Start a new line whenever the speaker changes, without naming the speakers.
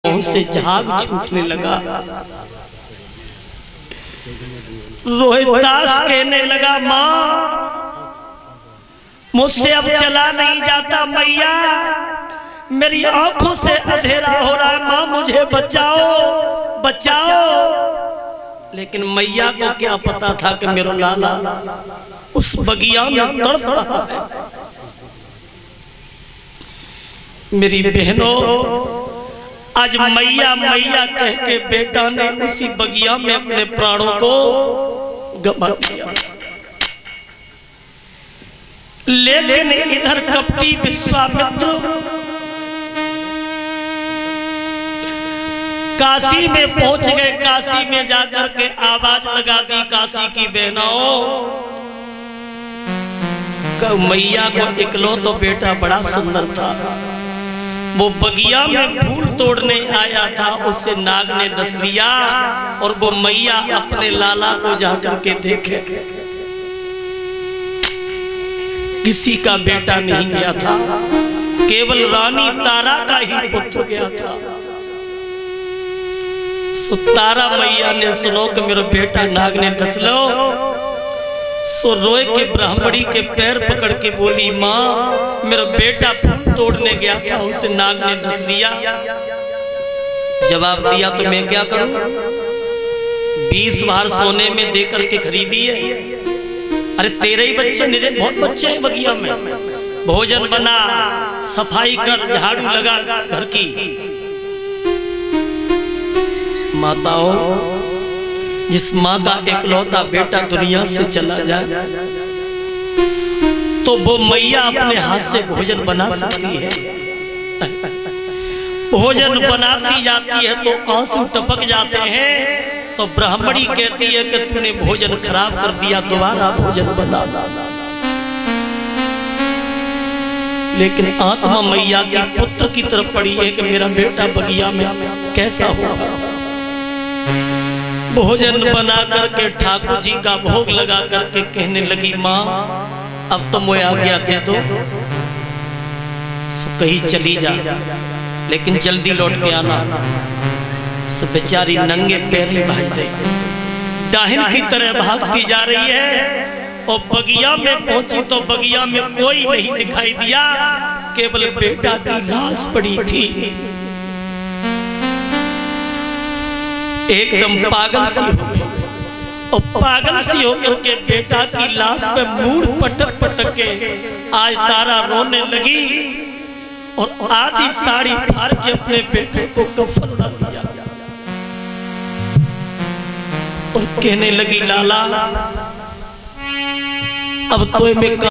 मुंह से झाग छूटने लगा। रोहितदास कहने लगा, माँ मुझसे अब चला नहीं जाता, मैया मेरी आंखों से अंधेरा हो रहा है, माँ मुझे बचाओ बचाओ। लेकिन मैया को क्या पता था कि मेरा लाला उस बगिया में तड़प रहा है। मेरी बहनों, आज मैया मैया कह के बेटा ने उसी बगिया में अपने प्राणों को गंवा दिया। लेकिन इधर कपटी विश्वामित्र काशी में पहुंच गए। काशी में जाकर के आवाज लगा दी काशी की बहनों, मैया को इकलौता बेटा बड़ा सुंदर था, वो बगिया में फूल तोड़ने आया था, उससे नाग ने डस लिया और वो मैया अपने लाला को जाकर के देखे, किसी का बेटा नहीं गया था, केवल रानी तारा का ही पुत्र गया था। सो तारा मैया ने सुनो कि मेरा बेटा नाग ने डस लो, सो रोए के ब्राह्मणी के पैर पकड़ के बोली, माँ मेरा बेटा फूल तोड़ने गया था, उसे नाग ने डस लिया। जवाब दिया तो मैं क्या करूं, 20 बार सोने में देकर के खरीदी है। अरे तेरे ही बच्चे, मेरे बहुत बच्चे हैं बगिया में, भोजन बना, सफाई कर, झाड़ू लगा घर की। माताओं, जिस माँ का इकलौता बेटा दुनिया से चला जाए तो वो मैया अपने हाथ से भोजन बना सकती है। भोजन बनाती जाती है तो आंसू टपक जाते हैं, तो ब्राह्मणी कहती है कि तूने भोजन खराब कर दिया, दोबारा भोजन बना। लेकिन आत्मा मैया के पुत्र की तरफ पड़ी है कि मेरा बेटा बगिया में कैसा होगा। भोजन बना करके ठाकुर जी का भोग लगा करके कहने लगी, माँ अब तो मुझे आज्ञा दे दो, सो कहीं चली जा, लेकिन जल्दी लौट के आना। सो बेचारी नंगे पैर ही भाग गई, डाहिन की तरह भागती जा रही है। और बगिया में पहुंची तो बगिया में कोई नहीं दिखाई दिया, केवल बेटा की लाश पड़ी थी। एकदम पागल सी हो गई और पागल सी होकर के बेटा की लाश पे मूड़ पटक पटक के आज तारा रोने लगी और आधी साड़ी फाड़ के अपने बेटे को कफन उड़ा दिया और कहने लगी, लाला अब तो मैं